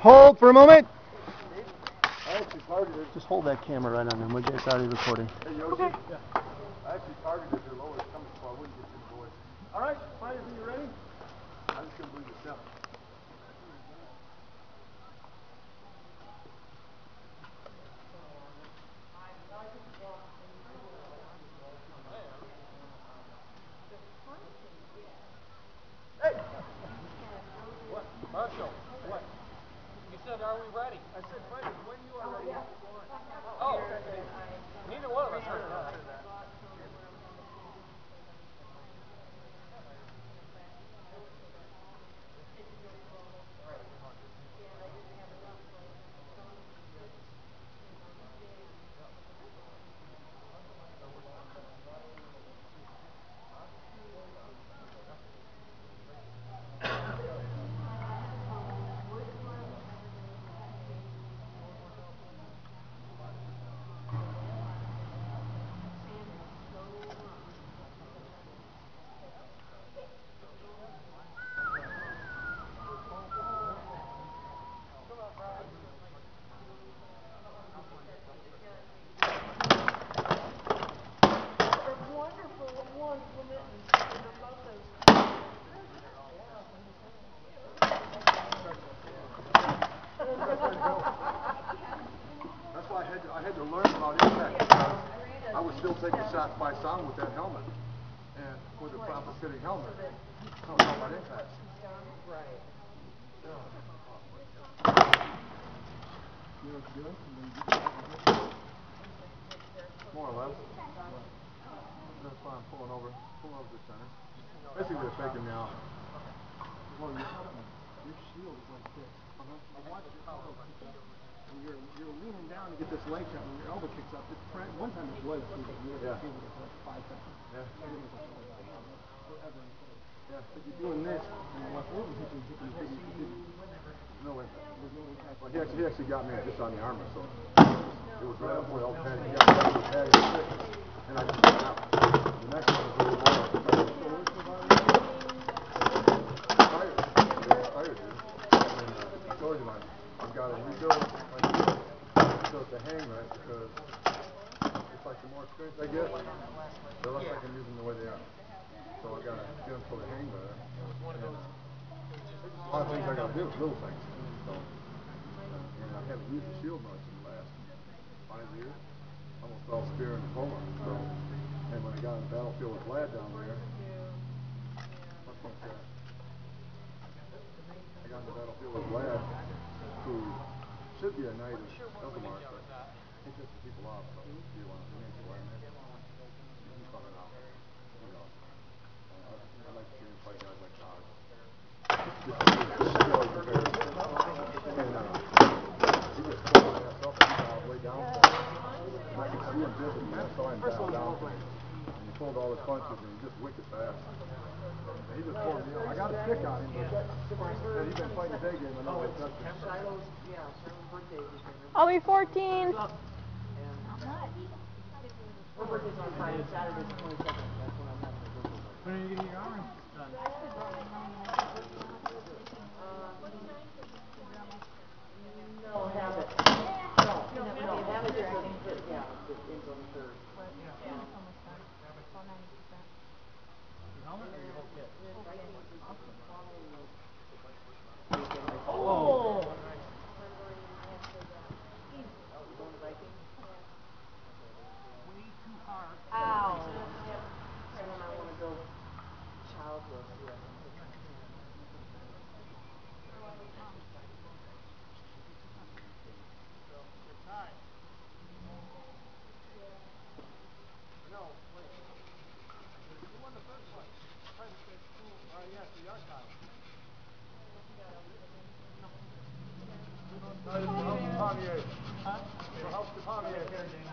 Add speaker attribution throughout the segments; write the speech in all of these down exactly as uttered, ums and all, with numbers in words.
Speaker 1: Hold for a moment. I actually targeted. Just hold that camera right on them. We'll get started recording. Hey, Yoshi. Okay. Yeah. I actually targeted their lowest coming so I wouldn't get to the boys. All right, fighters, are you ready? I'm just going to believe the seven. Hey! What? Marshall, what? You said, are we ready? I said, fighters, when you are ready. Oh, neither one of us heard that. That's why I had to, I had to learn about impact because I was still taking shots by sound with that helmet. And with a proper fitting helmet, I don't know about impact. Right. More or less. That's why I'm pulling over, pulling over the center. Basically, they're faking me out. Well, your helmet, your shield is like this. Uh-huh. I want your elbow kicked up. And you're, you're leaning down to get this leg shot, and your elbow kicks up. It's one time it was through the middle of the table for like five seconds. Yeah. Forever in place. Yeah. But you're doing this, and the left elbow hits you, hit you, hit you. No impact. There's no impact. Well, he actually, he actually got me just on the armor, so it was right up where I was padding. He got me on the padding six, and I just got out. The next one was a little more. Tired. Yeah, tired, dude. And uh, I told you, man, I've got to rebuild my shield so to hang right, because it's like the more experience I get, the less I can use them the way they are. So I've got to get them so they hang better. And, uh, a lot of things I got to do, little things. So, and I haven't used the shield much in the last five years. Almost all spear and diploma. So, and when I got on the battlefield with Vlad down there, what's my shot? I got on the battlefield with Vlad, who should be a knight of Elgamar, but he pisses people off. So, do you want to make it right? He's fucking off. You know. Uh, I like to see him fight guys like dogs. Just, just, just skill comparison. And uh, he just pulled my ass up and he got way down for me. And I could see him visibly. I saw him down, down for me. And he pulled all his punches and he just wicked fast. And he just pulled me up. I got a stick on him, but yeah, he's been fighting a day game. I know it's touched him.
Speaker 2: I'll be fourteen.
Speaker 3: Her birthday's on Friday. Saturday's the twenty-second. That's when I'm having a birthday.
Speaker 4: When are you getting your arm done?
Speaker 3: No, have it. No, no, have it is the, yeah, it ends on the third.
Speaker 4: Your helmet or your whole kit?
Speaker 3: Oh!
Speaker 4: Way too hard.
Speaker 2: Ow.
Speaker 3: And then I want to go childless, yeah.
Speaker 4: Hi. No, wait. You won the first fight. Private said, oh, uh, yes, you are tied. Help the Pommier. Huh? Help the Pommier here, James.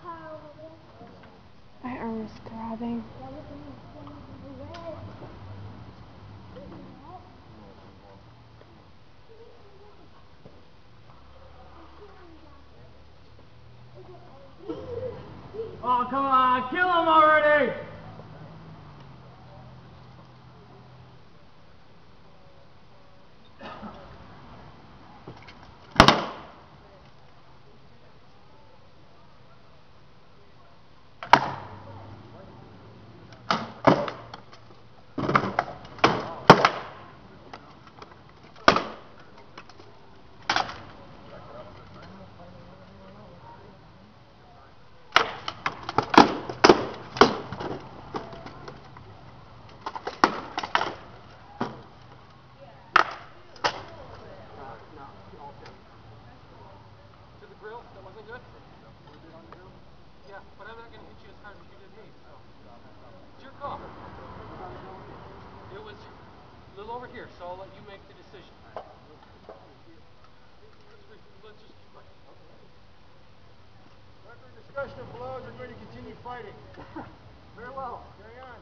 Speaker 2: My arm is throbbing.
Speaker 4: Oh, come on, kill him already! To the grill? That wasn't good? Yeah, but I'm not going to hit you as hard as you did me, so. It's your call. It was a little over here, so I'll let you make the decision. Let's, re let's just keep playing.
Speaker 1: After a discussion of blows, we're going to continue fighting. Very well. Carry on.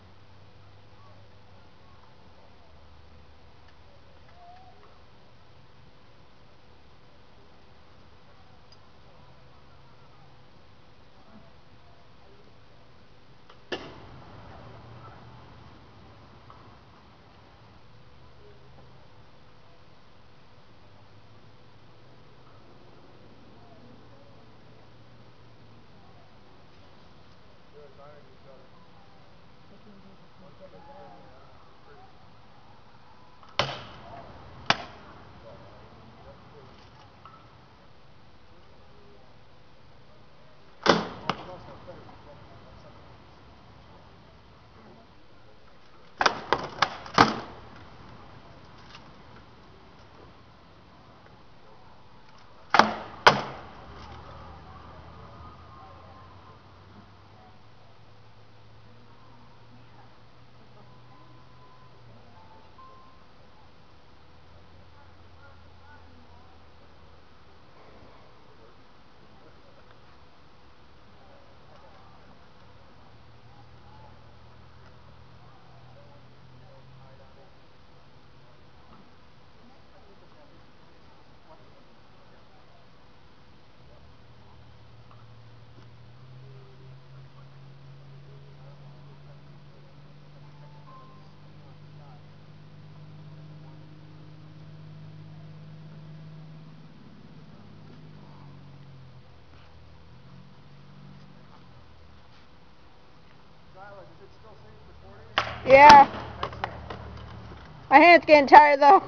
Speaker 1: Is it still safe recording?
Speaker 2: Yeah. My hand's getting tired though.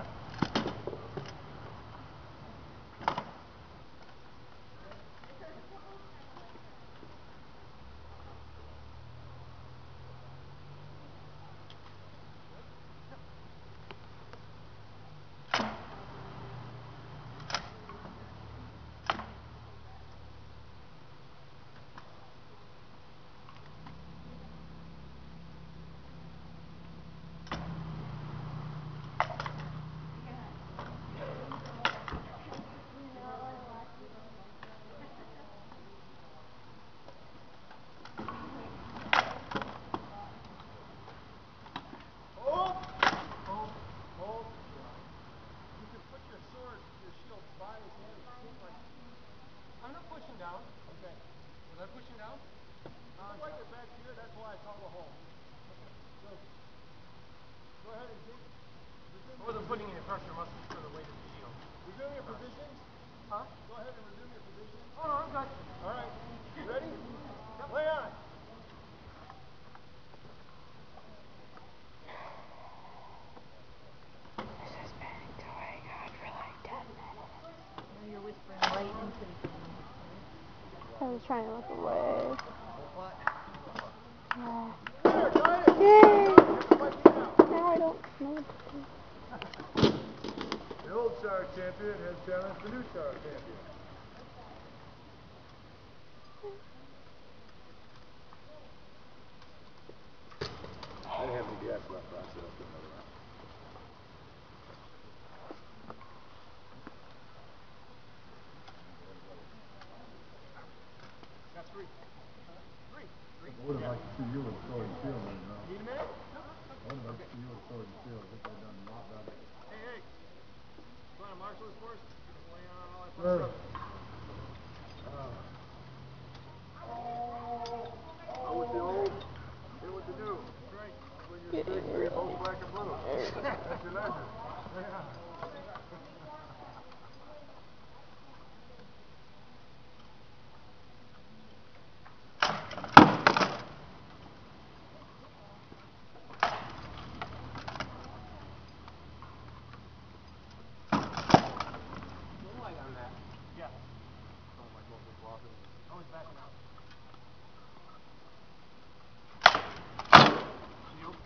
Speaker 4: I'm not pushing down.
Speaker 1: Okay.
Speaker 4: Was I pushing down?
Speaker 1: Um, like it back here, that's why I call the hole. Okay. So, go ahead and dig.
Speaker 4: I wasn't putting any pressure muscles for the weight of the shield.
Speaker 1: Resume your positions.
Speaker 4: Huh?
Speaker 1: Go ahead and resume your positions.
Speaker 4: Oh, no, I'm good.
Speaker 1: All right. You ready?
Speaker 4: Yep.
Speaker 1: Lay on.
Speaker 2: This has been going on for like ten minutes.
Speaker 3: Now you're whispering right into the thing.
Speaker 2: I was trying to look away.
Speaker 3: What?
Speaker 2: Yeah.
Speaker 1: There, Titus.
Speaker 2: Yay!
Speaker 1: Fight me out.
Speaker 2: Now I don't know.
Speaker 1: The old Shire Champion has challenged the new Shire Champion. I didn't have any gas left, so I'll do another round. would have liked to see you with sword and shield right now.
Speaker 4: Need a minute?
Speaker 1: I would have liked to see you with sword and shield. I think they've done a lot better.
Speaker 4: Hey, hey. You want to marshal this for us? Get us laying on all that fun
Speaker 1: Sure.
Speaker 4: stuff.
Speaker 1: Go with the old, get with the new.
Speaker 4: That's right.
Speaker 1: When you're sick, you're both black and blue. That's your legend. Yeah.
Speaker 4: Light on that. Yeah.
Speaker 1: Sounds like most of walking.
Speaker 4: Always backing out. Shield.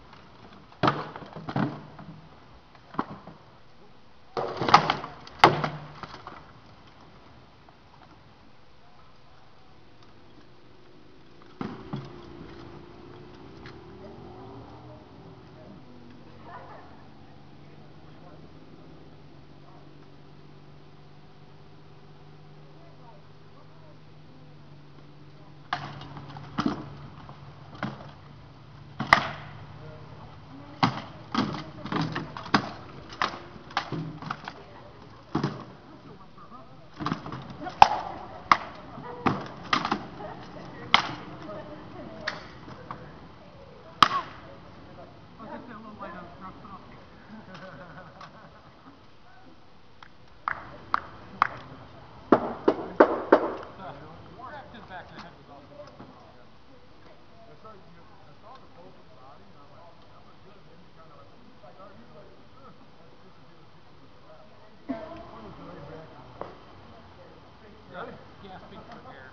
Speaker 4: Gasping for air.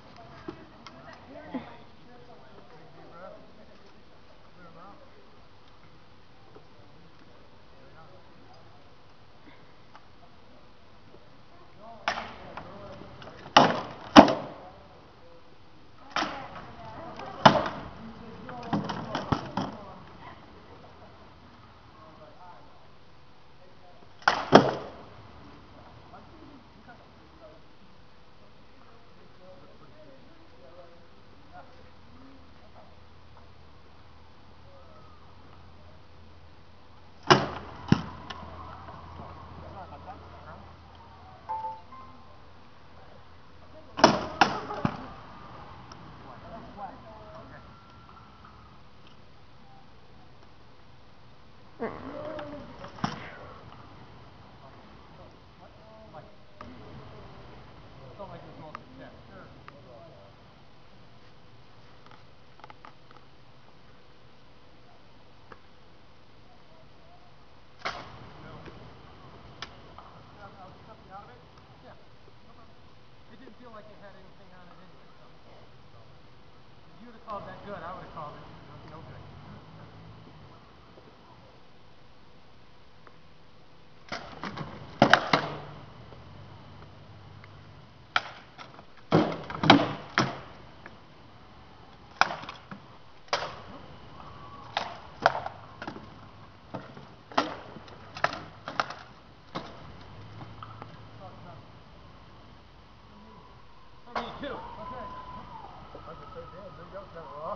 Speaker 4: Like it had anything on it anyway, so. If you would have called that good, I would have called it no, no good. Me too. Okay.
Speaker 1: I was gonna say, damn, maybe that was kind of raw.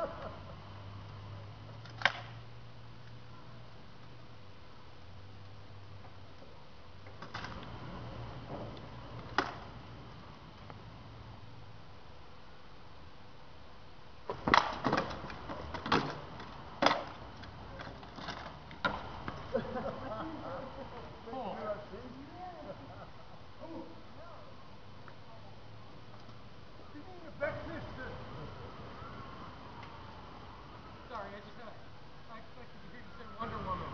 Speaker 4: Sorry, I just uh, I expected to hear you say Wonder Woman.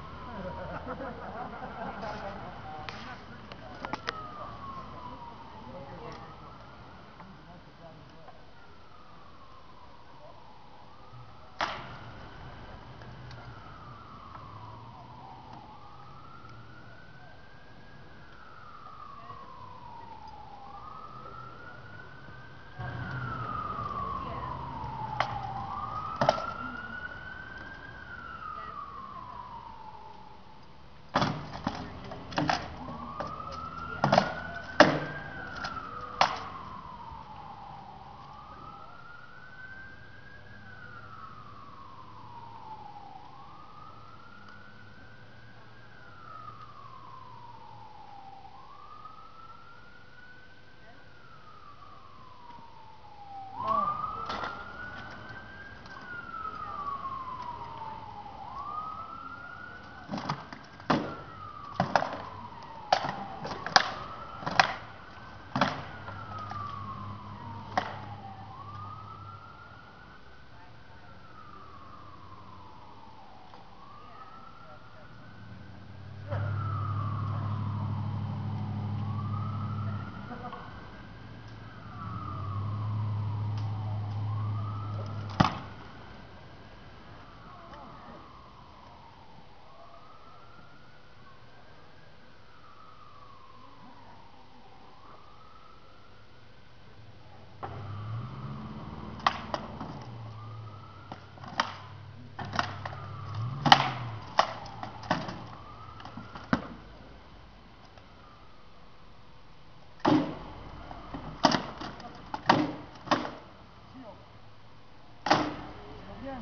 Speaker 1: again.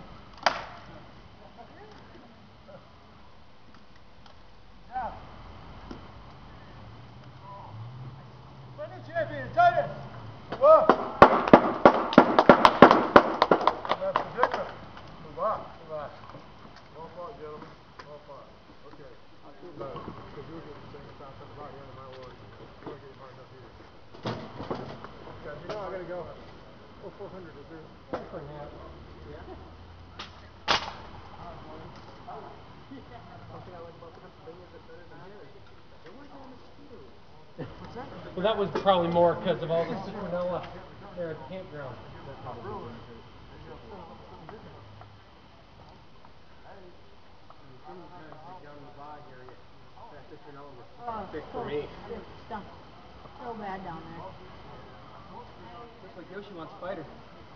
Speaker 1: Defending champion, Titus! Whoa! That's ridiculous. Move on. Move on. Well fought, gentlemen. Well fought. Okay. I feel better. Because you were getting the same sound coming out here in my world. You weren't getting hard enough either. Guys, you know I gotta go. Oh, four hundred is there? For now. Yeah. Something I like about Pennsylvania that's better than here. They weren't having mosquitoes. What's that?
Speaker 4: Well, that was probably more because of all the citronella there at the campground.
Speaker 2: Oh,
Speaker 4: Thick for me.
Speaker 2: it stunk so bad down there.
Speaker 4: Looks like Yoshi wants a fighter.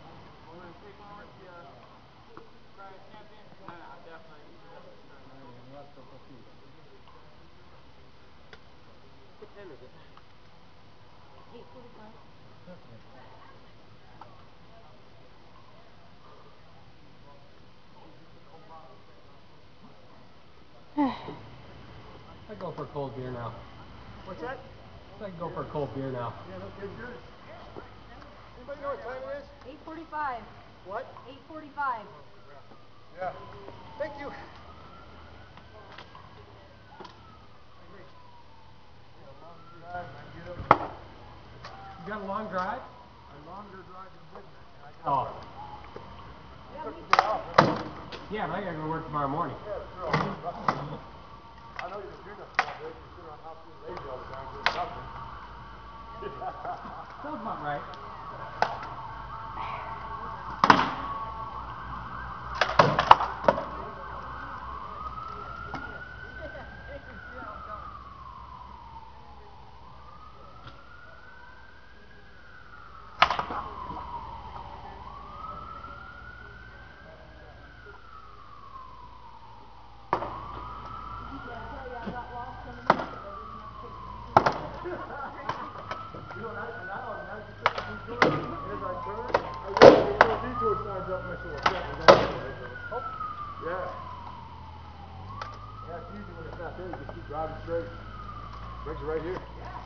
Speaker 4: What time is it?
Speaker 2: eight forty-five.
Speaker 4: I'd go for a cold beer now.
Speaker 1: What's that?
Speaker 4: I'd go for a cold beer now.
Speaker 1: Yeah, that tastes good. Anybody know what time it is?
Speaker 2: eight forty-five.
Speaker 1: What?
Speaker 2: eight forty-five.
Speaker 1: Yeah. Thank you.
Speaker 4: You got a long drive?
Speaker 1: A longer drive than midnight.
Speaker 4: Oh. Yeah, but I gotta go to work tomorrow morning.
Speaker 1: Yeah, sure. I know you don't do nothing all day. You sit around the house being lazy all the time doing nothing.
Speaker 4: Sounds about right.
Speaker 1: You know, and I, and I automatically took the detour, and as I turned, I realized there were no detour signs up, and I said, well, crap, we're going this way, so. Oh. Yeah. Yeah, it's easy when it's not there, you just keep driving straight. Brings you right here.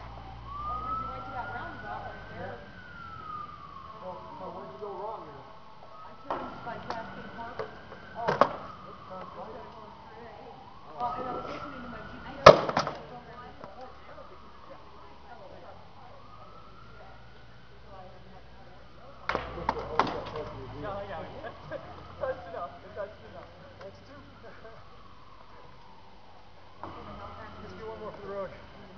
Speaker 1: So, so where'd you go wrong there? Let's do one more for the road.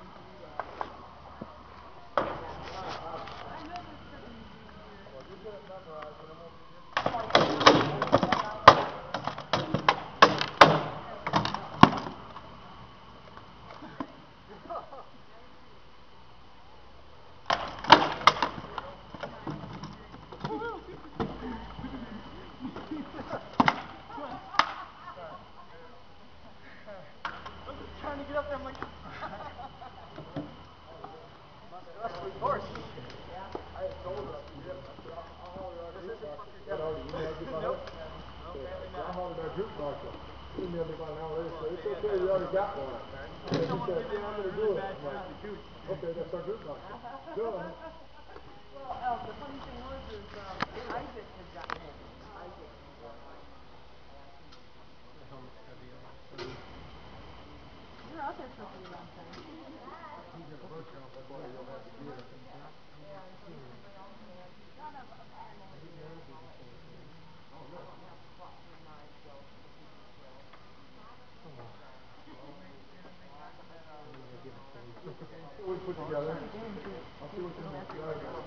Speaker 1: Well, you get it memorized, and it won't be trying to get up there, I'm like, of course. I had told her, yeah, I said, I'll, I'll hold our group box. What already emailed you about it? I'll hold our group box. He emailed me about an hour later, said, it's okay, we already got one. And he said, yeah, I'm gonna do it. I'm like, okay, that's our group box. Go on.
Speaker 3: Well, uh, the funny thing was, is, um, Isaac had gotten home. Isaac had gotten home.
Speaker 4: The helmet's heavy.
Speaker 2: You were out there for a pretty long time.
Speaker 1: He's in a bunch of them, but you'll have to do it. We put together. I'll see what you want.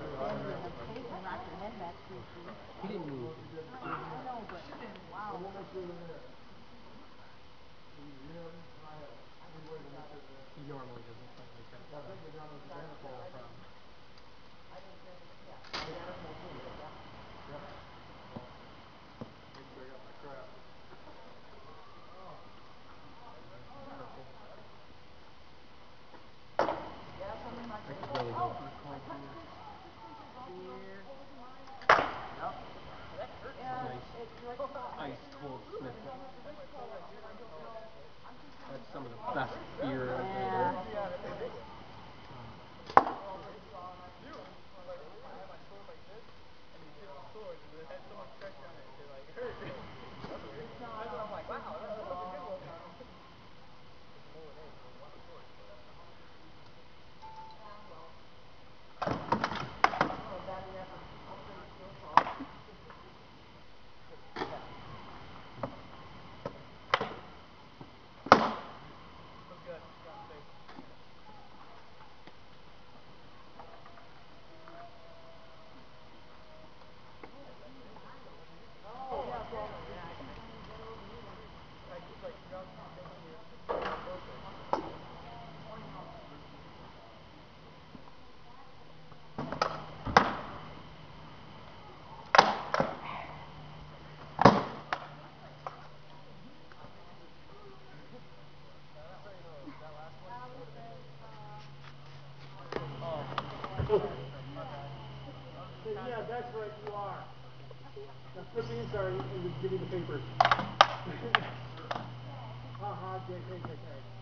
Speaker 4: He didn't move.
Speaker 2: I know, but wow.
Speaker 1: We'll make sure they're there.
Speaker 4: He normally doesn't fight like that.
Speaker 1: I think we're down with the banner ball problem. Yep. Make sure I got my crap.
Speaker 4: I could really go for a cold beer.
Speaker 2: Yeah,
Speaker 4: Nice.
Speaker 2: it's like
Speaker 1: Beans are and just give me the papers. Haha, J K, J K.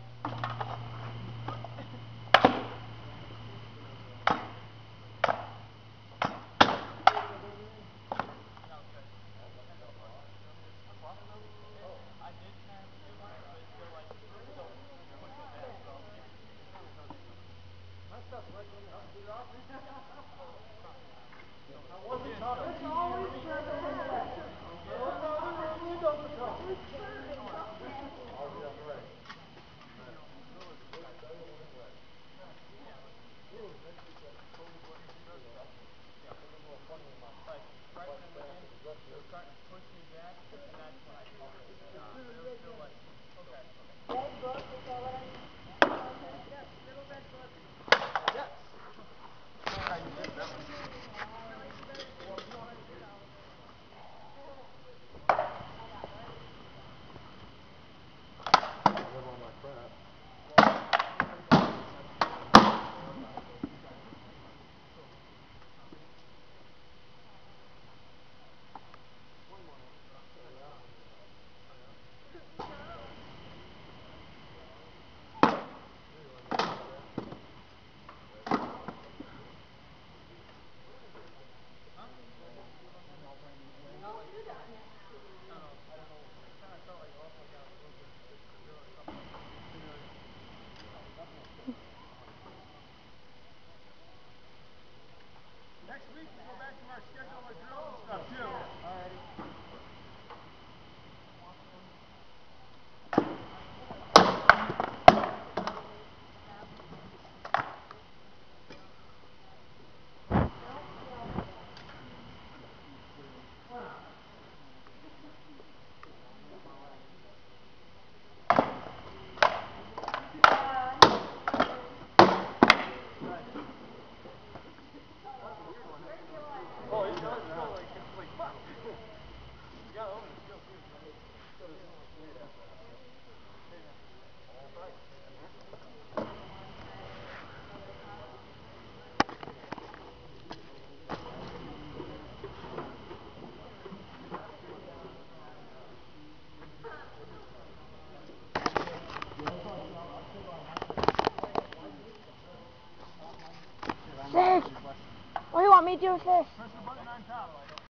Speaker 1: Next week we go back to our schedule of drills and stuff too. Alrighty.
Speaker 2: Fish! What do you want me to do with this?